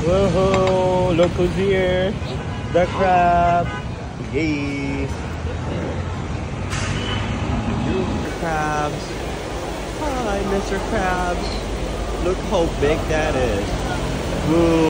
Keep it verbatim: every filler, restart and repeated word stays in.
Woohoo! Look who's here! The crab! Yay! Mister Krabs! Hi, Mister Krabs! Look how big that is! Woo!